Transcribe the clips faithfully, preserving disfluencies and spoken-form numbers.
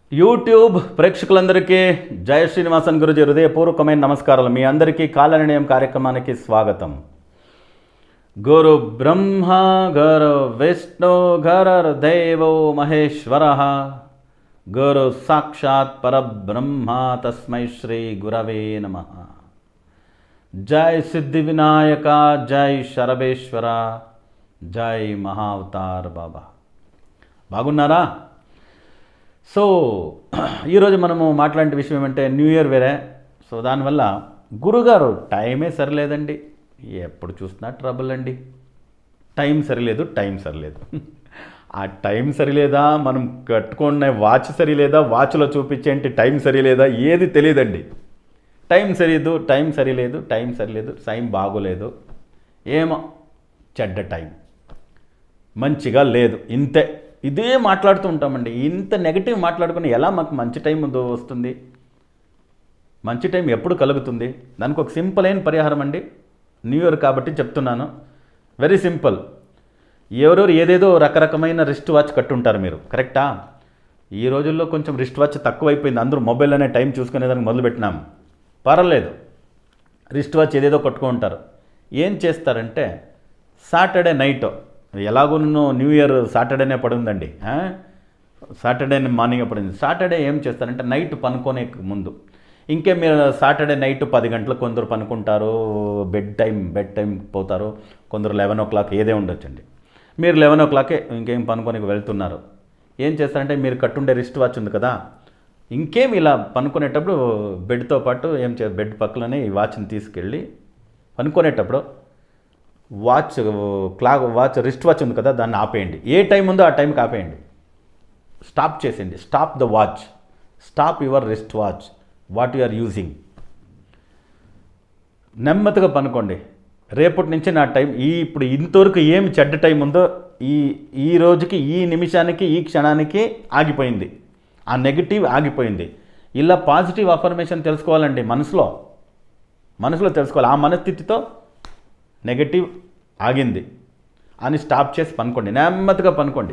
YouTube ప్రేక్షకులందరికీ జయశ్రీనివాసన్ గురుజీ హృదయపూర్వకమైన నమస్కారాలు. మీ అందరికీ కాల నిర్ణయం కార్యక్రమానికి స్వాగతం. గురు బ్రహ్మ గురు విష్ణు గురు దేవో మహేశ్వర గురు సాక్షాత్ పరబ్రహ్మ తస్మై శ్రీ గురవే నమః. జై సిద్ధి వినాయక, జై శరభేశ్వర, జై మహావతార్ బాబా. బాగున్నారా? సో ఈరోజు మనము మాట్లాడే విషయం ఏమంటే న్యూ ఇయర్ వేరే. సో దానివల్ల గురుగారు టైమే సరిలేదండి, ఎప్పుడు చూసినా ట్రబుల్ అండి. టైం సరిలేదు, టైం సరిలేదు. ఆ టైం సరిలేదా, మనం కట్టుకున్న వాచ్ సరిలేదా, వాచ్లో చూపించేంటి టైం సరిలేదా, ఏది తెలియదండి. టైం సరిలేదు, టైం సరిలేదు, టైం సరిలేదు, టైం బాగోలేదు, ఏమో చెడ్డ టైం, మంచిగా లేదు, ఇంతే. ఇదే మాట్లాడుతూ ఉంటామండి. ఇంత నెగిటివ్ మాట్లాడుకుని ఎలా మాకు మంచి టైం వస్తుంది? మంచి టైం ఎప్పుడు కలుగుతుంది? దానికి ఒక సింపుల్ అయిన పరిహారం అండి. న్యూ ఇయర్ కాబట్టి చెప్తున్నాను, వెరీ సింపుల్. ఎవరెవరు ఏదేదో రకరకమైన రిస్ట్ వాచ్ కట్టుంటారు మీరు, కరెక్టా? ఈ రోజుల్లో కొంచెం రిస్ట్ వాచ్ తక్కువైపోయింది, అందరూ మొబైల్ అనే టైం చూసుకునేదానికి మొదలుపెట్టినాం. పర్వాలేదు, రిస్ట్ వాచ్ ఏదేదో కట్టుకుంటారు. ఏం చేస్తారంటే సాటర్డే నైట్, ఎలాగో న్యూ ఇయర్ సాటర్డేనే పడుందండి, సాటర్డే మార్నింగ్ పడింది. సాటర్డే ఏం చేస్తారంటే నైట్ పనుకునే ముందు, ఇంకే మీరు సాటర్డే నైట్ పది గంటలకు కొందరు పనుకుంటారు, బెడ్ టైం బెడ్ టైం పోతారు, కొందరు లెవెన్ ఓ క్లాక్ ఏదే ఉండొచ్చండి. మీరు లెవెన్ ఓ క్లాకే ఇంకేం పనుకొని వెళ్తున్నారు. ఏం చేస్తారంటే మీరు కట్టుండే రిస్ట్ వాచ్ ఉంది కదా, ఇంకేం ఇలా పనుకునేటప్పుడు బెడ్తో పాటు ఏం చే బెడ్ పక్కలనే ఈ వాచ్ని తీసుకెళ్ళి పనుకునేటప్పుడు watch clock watch wrist watch ఉంది కదా, దాన్ని ఆపేయండి. ఏ టైం ఉందో ఆ టైంకి ఆపేయండి, స్టాప్ చేసేయండి. Stop the watch, stop your wrist watch what you are using. నెమ్మదిగా పనుకోండి. రేపటి నుంచి నా టైం ఈ ఇప్పుడు ఇంతవరకు ఏమి చెడ్డ టైం ఉందో ఈ ఈ రోజుకి, ఈ నిమిషానికి, ఈ క్షణానికి ఆగిపోయింది. ఆ నెగిటివ్ ఆగిపోయింది. ఇలా పాజిటివ్ అఫర్మేషన్ తెలుసుకోవాలండి. మనసులో మనసులో తెలుసుకోవాలి. ఆ మనస్థితితో నెగటివ్ ఆగింది అని స్టాప్ చేసి పనుకోండి. నెమ్మదిగా పనుకోండి.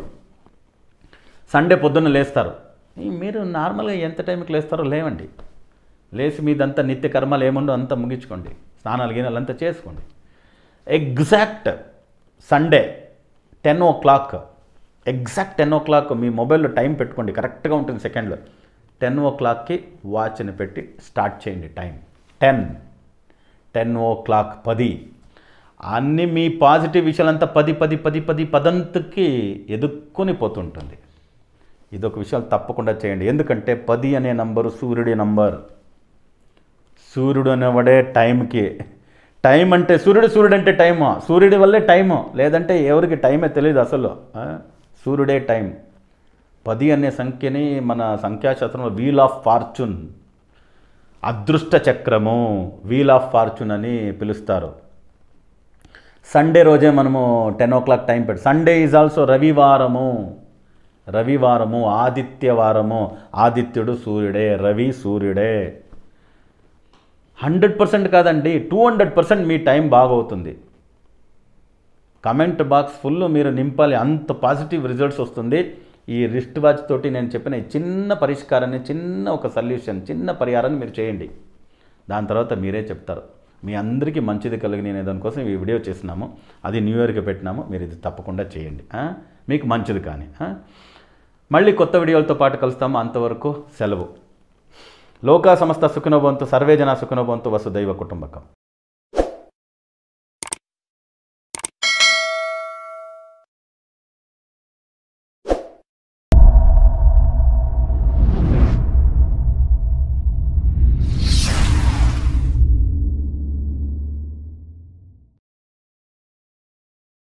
సండే పొద్దున్న లేస్తారు. మీరు నార్మల్గా ఎంత టైంకి లేస్తారో లేవండి. లేచి మీదంతా నిత్య కర్మలు ఏముండో అంతా ముగించుకోండి. స్నానాలు గినాలు అంతా చేసుకోండి. Exact Sunday ten o'clock exact ten o'clock మీ మొబైల్లో టైం పెట్టుకోండి, కరెక్ట్గా ఉంటుంది సెకండ్లో. టెన్ ఓ క్లాక్కి వాచ్ని పెట్టి స్టార్ట్ చేయండి. Time ten ten o'clock పది. అన్నీ మీ పాజిటివ్ విషయాలంతా పది పది పది పది పదంతకి ఎదుక్కొని పోతుంటుంది. ఇదొక విషయాలు తప్పకుండా చేయండి. ఎందుకంటే పది అనే నంబరు సూర్యుడి నంబర్. సూర్యుడు అనేవాడే టైంకి. టైం అంటే సూర్యుడు, సూర్యుడు అంటే టైము, సూర్యుడి వల్లే టైము, లేదంటే ఎవరికి టైమే తెలియదు అసలు. సూర్యుడే టైం. పది అనే సంఖ్యని మన సంఖ్యాశాస్త్రంలో వీల్ ఆఫ్ ఫార్చ్యూన్, అదృష్ట చక్రము, వీల్ ఆఫ్ ఫార్చ్యూన్ అని పిలుస్తారు. సండే రోజే మనము టెన్ ఓ క్లాక్ టైం పెట్టి, సండే ఈజ్ ఆల్సో రవివారము. రవివారము ఆదిత్యవారము. ఆదిత్యుడు సూర్యుడే, రవి సూర్యుడే. హండ్రెడ్ పర్సెంట్ కాదండి, టూ హండ్రెడ్ పర్సెంట్ మీ టైం బాగవుతుంది. కమెంట్ బాక్స్ ఫుల్ మీరు నింపాలి, అంత పాజిటివ్ రిజల్ట్స్ వస్తుంది. ఈ రిస్ట్ వాచ్ తోటి నేను చెప్పిన ఈ చిన్న పరిష్కారాన్ని, చిన్న ఒక సొల్యూషన్, చిన్న పరిహారాన్ని మీరు చేయండి. దాని తర్వాత మీరే చెప్తారు. మీ అందరికీ మంచిది కలిగిన నేను దానికోసం ఈ వీడియో చేసినాము, అది న్యూ ఇయర్కి పెట్టినాము. మీరు ఇది తప్పకుండా చేయండి, మీకు మంచిది. కానీ మళ్ళీ కొత్త వీడియోలతో పాటు కలుస్తాము. అంతవరకు సెలవు. లోకా సమస్త సుఖినో భవంతు, సర్వే జన సుఖినో భవంతు, వసుదైవ కుటుంబకం.